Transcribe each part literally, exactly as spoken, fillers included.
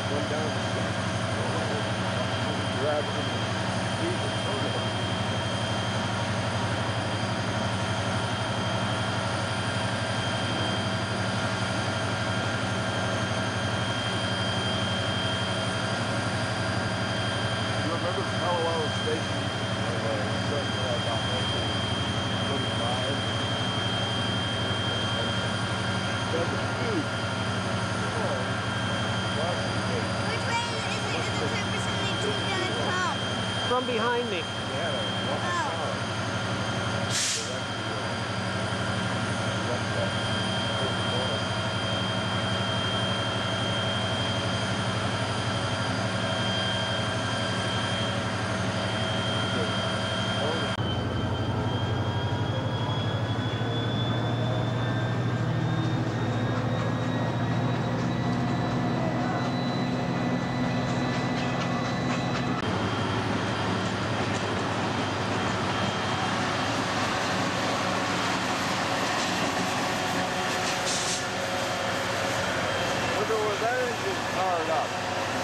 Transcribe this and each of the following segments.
One down the street. Grab some diesel soda. You remember Colorado Station? About nineteen twenty-five. That's huge. Which way is it? Is the two percent gonna come? From behind me. Yeah, powered up.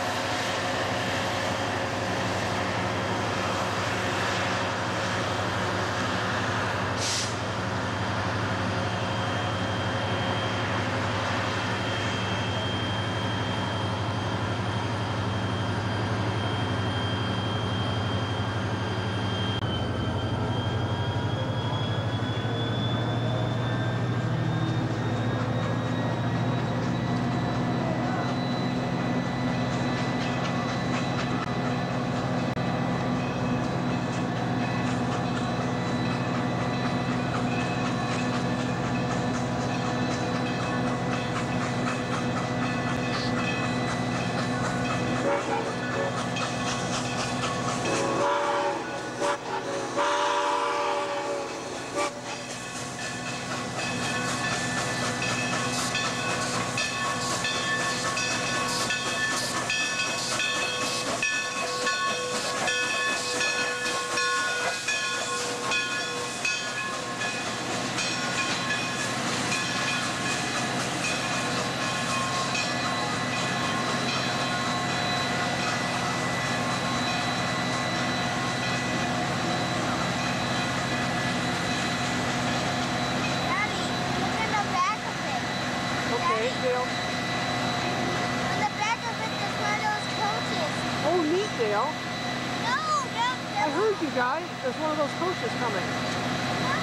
Dale. No, no, no. I heard you guys. There's one of those coaches coming. No.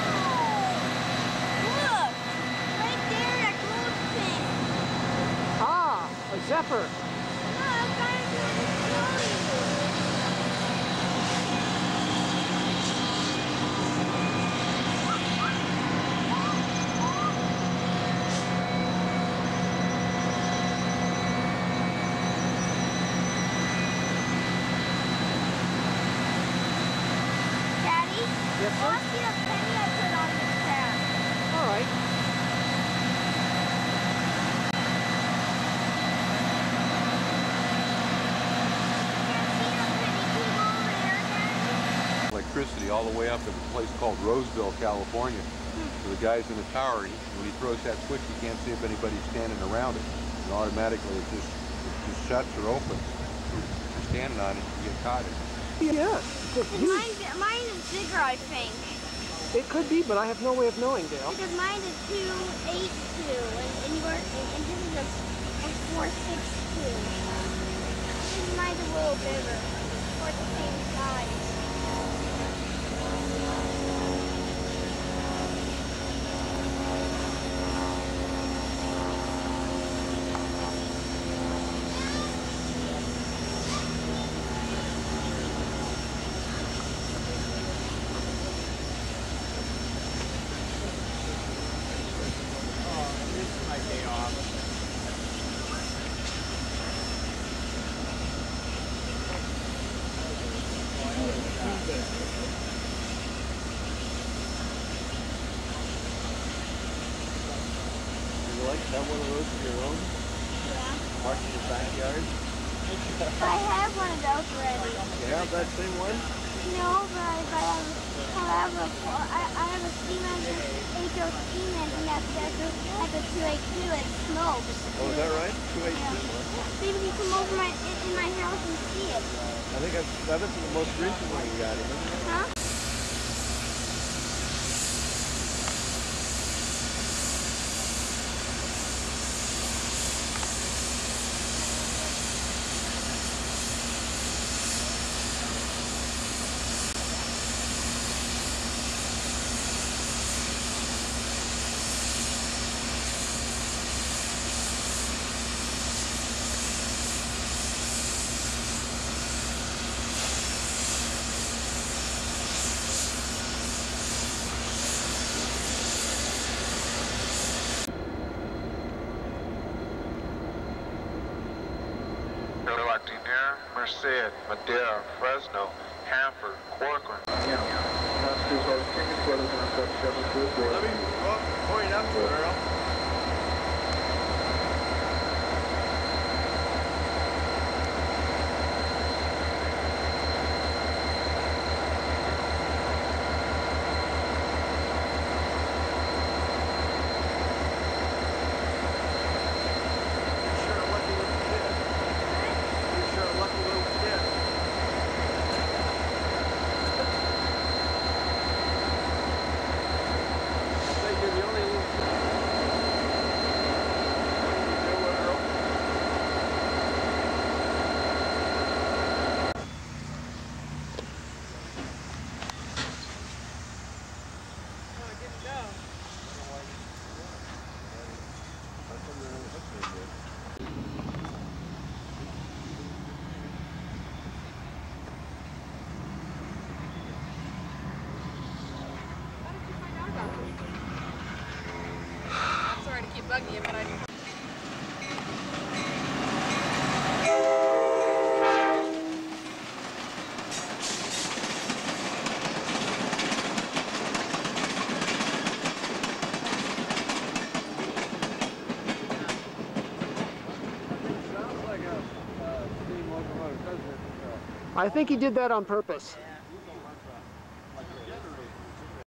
Look. Right there, that gold thing. Ah, a Zephyr. No, I'm trying to show you. Yes, sir? I want to see the penny I put on this tab. All right. Can you see the penny cube over there again? Electricity all the way up to a place called Roseville, California. Hmm. So the guy's in the tower, he, when he throws that switch, he can't see if anybody's standing around it. And automatically it just, it just shuts or opens. If you're standing on it, you get caught in it. Yes. Mine, mine is bigger, I think. It could be, but I have no way of knowing, Dale. Because mine is two eight two, and, and, yours, and, and this is a, a four six two. This mine's a little bigger, or the same size. Have one of those of your own? Yeah. Park in your backyard? I have one of those already. You have that same one? No, but I, but I, I have a, I, I have a steam engine, H O steam engine that's at the, at the two eighty-two. It smokes. Oh, is that right? two eighty-two? Yeah. Maybe you come over over my in, in my house and see it. I think that's, that is the most recent one you got, isn't it? Huh? Merced, Madera, Fresno, Hanford, Corcoran. Yeah. Let me point up to it, Earl. I'm sorry to keep bugging you, but I... I think he did that on purpose.